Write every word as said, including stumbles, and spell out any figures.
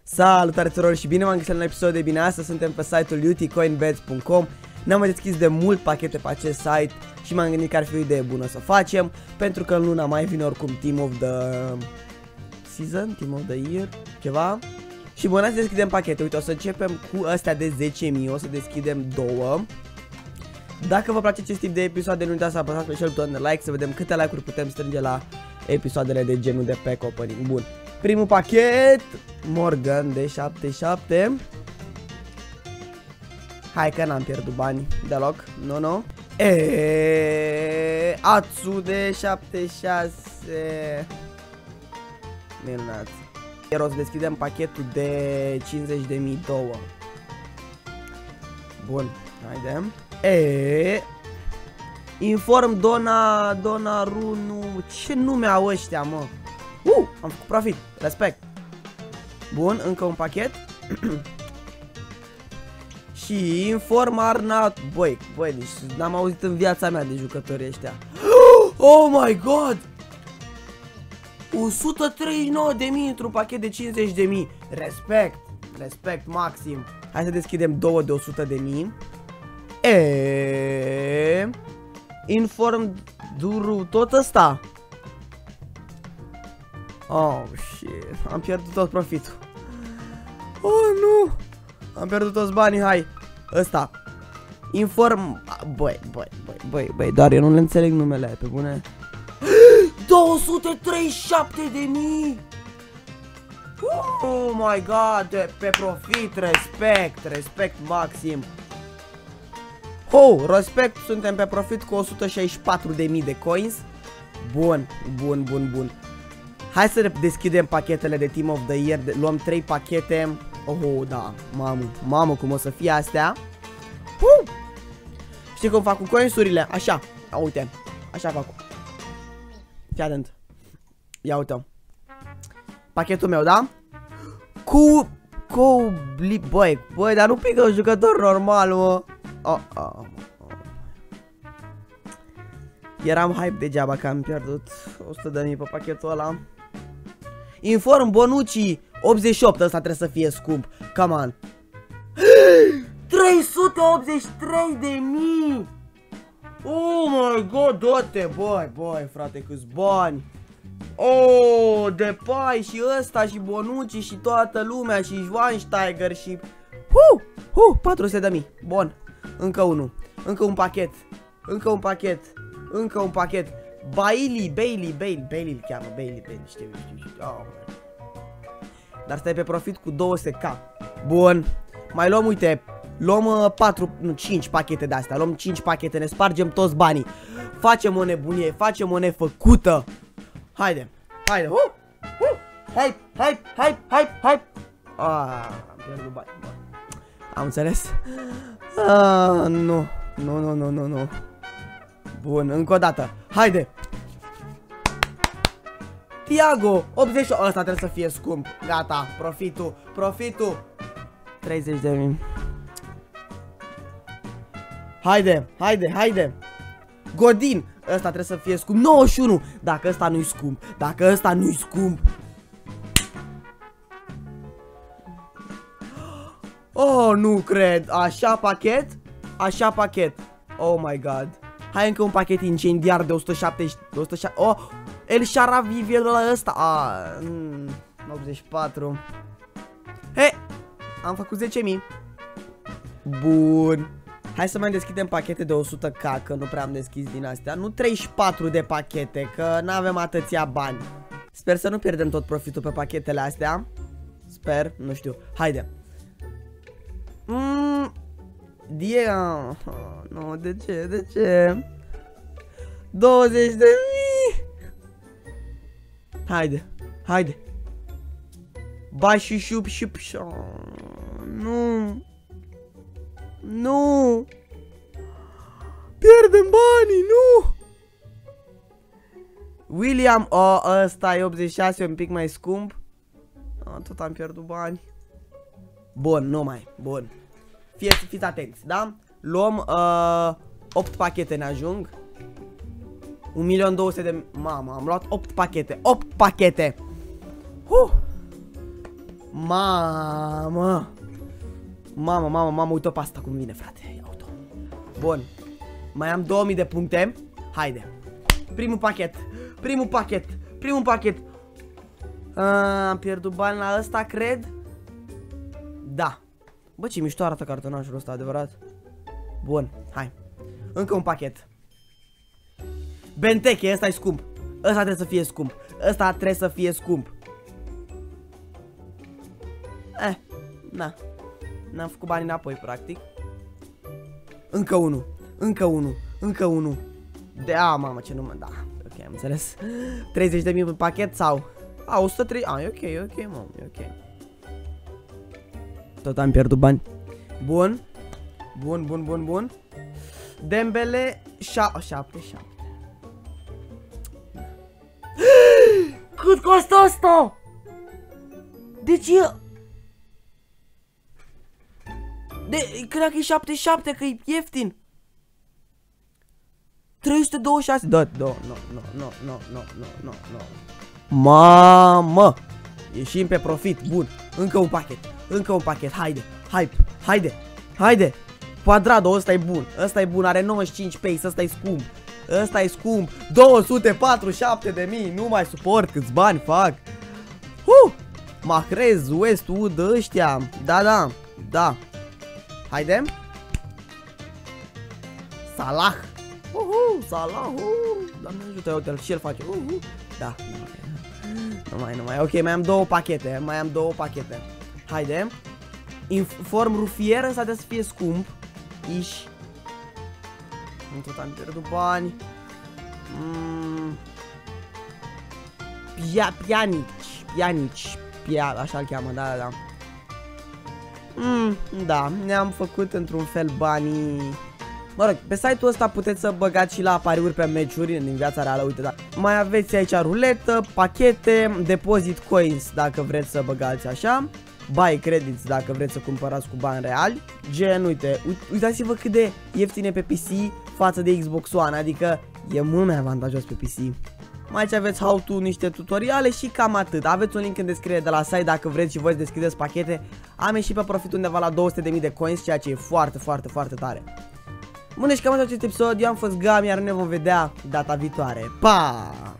Salutare tuturor și bine v-am găsit la un episod de bine. Astăzi suntem pe site-ul uti coin bets punct com. N-am mai deschis de mult pachete pe acest site și m-am gândit că ar fi o idee bună să facem, pentru că în luna mai vine oricum Team of the Season, Team of the Year, ceva. Și bun, să deschidem pachete. Uite, o să începem cu astea de zece mii, o să deschidem două. Dacă vă place acest tip de episoade, nu uitați să apăsați pe acel buton de like, să vedem câte like-uri putem strânge la episoadele de genul de pack opening. Bun, primul pachet, Morgan de șaptezeci și șapte. Hai că n-am pierdut bani deloc, nu, nu. Eee, Atsu de șaptezeci și șase. Minunat. Iar o să deschidem pachetul de cincizeci de mii două. Bun, haidem. Eee, Inform Dona, Dona Runu. Ce nume au ăștia, mă? Uh, am făcut profit, respect. Bun, încă un pachet. Și Inform Arnat. Băi, băi, deci n-am auzit în viața mea de jucătorii ăștia. Oh my god! o sută treizeci și nouă de mii într-un pachet de cincizeci de mii. Respect, respect maxim. Hai să deschidem două de o sută de mii. E Inform Duru, tot ăsta. Oh shit, am pierdut tot profitul. Oh nu, am pierdut toți banii, hai. Ăsta Inform. Băi, băi, băi, băi, băi, dar eu nu le înțeleg numele, pe bune. două sute treizeci și șapte de mii. Oh my god, pe profit, respect, respect maxim. Oh, respect, suntem pe profit cu o sută șaizeci și patru de mii de coins. Bun, bun, bun, bun. Hai să deschidem pachetele de Team of the Year. Luăm trei pachete. Oh, da, mamă, mamă, cum o să fie astea. uh! Știi cum fac cu coinsurile? Așa, a, uite, așa fac. Fii atent. Ia uite. Pachetul meu, da? Cu... Cu... Băi, băi, dar nu pică un jucător normal, mă. Oh, oh, oh. Eram hype degeaba că am pierdut o sută de mii pe pachetul ăla. Inform Bonucci optzeci și opt, ăsta trebuie să fie scump. Come on. trei sute optzeci și trei de mii. Oh my god, dă-te, băi, băi, frate, câți bani. Oh, Depay și ăsta și Bonucci și toată lumea și Schweinsteiger și... Hu, hu, patru sute de mii. Bun, încă unul, încă un pachet, încă un pachet, încă un pachet. Bailey, Bailey, Bailey, Bailey îl cheamă, Bailey, Bailey, știu, știu, știu. Oh, dar stai pe profit cu două sute K. Bun, mai luăm, uite, luăm uh, patru, nu, cinci pachete de astea, luăm cinci pachete, ne spargem toți banii. Facem o nebunie, facem o nefăcută. Haide, haide, uh, uh, hai, hai, hai, hai, hai. Ah, am pierdut bani, bani. Am înțeles? Ah, nu, nu, nu, nu, nu, nu. Bun, încă o dată, haide. Thiago, optzeci și opt, ăsta trebuie să fie scump. Gata, profitul, profitul. treizeci de mii. Haide, haide, haide. Godin, ăsta trebuie să fie scump. nouăzeci și unu, dacă ăsta nu-i scump. Dacă ăsta nu-i scump. Oh, nu cred. Așa pachet? Așa pachet. Oh my god. Hai încă un pachet incendiar de o sută șaptezeci. De o sută șaptezeci. Oh, El Sharavi la ăsta. Ah, mm, optzeci și patru. He, am făcut zece mii. Bun. Hai să mai deschidem pachete de o sută K, că nu prea am deschis din astea. Nu treizeci și patru de pachete, că n-avem atâția bani. Sper să nu pierdem tot profitul pe pachetele astea. Sper, nu știu. Haide. Mm, Dia. Oh, nu, de ce, de ce? douăzeci de mii. Haide, haide. Ba și șup șup. Oh, nu. Nu. Pierdem banii, nu. William, oh, ăsta e optzeci și șase, un pic mai scump. Oh, tot am pierdut bani. Bun, nu mai, bun. Fie, fiți atenți, da? Luăm uh, opt pachete, ne ajung. un milion două sute de... Mamă, am luat opt pachete, opt pachete. Huh. Mamă. Mamă, mamă, mamă, uite-o pe asta cum vine, frate. Ia uite-o. Bun. Mai am două mii de puncte. Haide. Primul pachet. Primul pachet. Primul pachet. A, am pierdut bani la ăsta, cred. Da. Bă, ce mișto arată cartonașul ăsta, adevărat. Bun, hai. Încă un pachet. Benteche, ăsta e scump. Ăsta trebuie să fie scump. Ăsta trebuie să fie scump. Eh, na. N-am făcut bani înapoi, practic. Încă unul. Încă unul. Încă unul. De a, mamă, ce număr. Da, ok, am înțeles. treizeci de mii pe pachet sau... A, o sută trei. A, e ok, e ok, mă, e ok. Tot am pierdut bani. Bun. Bun, bun, bun, bun. Dembele. șapte, șapte. Cât costă asta? Deci e... De, cred că e șaptezeci și șapte, că e ieftin. trei sute douăzeci și șase. Da, da, nu, nu, nu, nu, nu, nu, nu, nu. Mamă! Ieșim pe profit, bun. Încă un pachet, încă un pachet, haide, hype, haide, haide. Quadrado, ăsta e bun, ăsta e bun, are nouăzeci și cinci pace, ăsta e scump. Ăsta e scump, două sute patruzeci și șapte de mii, nu mai suport câți bani fac. Uh! Mahrez, Westwood, ăștia, da, da, da. Haide. Salah. Uhu, Salah. Uh, Doamne ajută, uite-l și el face. Uhu. Da. Nu mai, nu mai. Ok, mai am două pachete. Mai am două pachete. Haide. Inform rufier, însă trebuie să fie scump. Iși. Nu tot am pierdut bani. Mm. Pia, pianici. Pianici. Pia, așa-l cheamă, da, da, da. Mm, da, ne-am făcut într-un fel banii. Mă rog, pe site-ul ăsta puteți să băgați și la pariuri pe meciuri din viața reală, uite, da. Mai aveți aici ruletă, pachete, deposit coins dacă vreți să băgați așa, buy credits dacă vreți să cumpărați cu bani reali. Gen, uite, uitați-vă cât de ieftine pe P C față de Xbox One, adică e mult mai avantajos pe P C. Mai aici aveți how-to, niște tutoriale și cam atât. Aveți un link în descriere de la site dacă vreți și voi să deschideți pachete. Am ieșit pe profit undeva la două sute de mii de coins, ceea ce e foarte, foarte, foarte tare. Bun, deci cam atât acest episod. Eu am fost Gami, iar ne vom vedea data viitoare. Pa!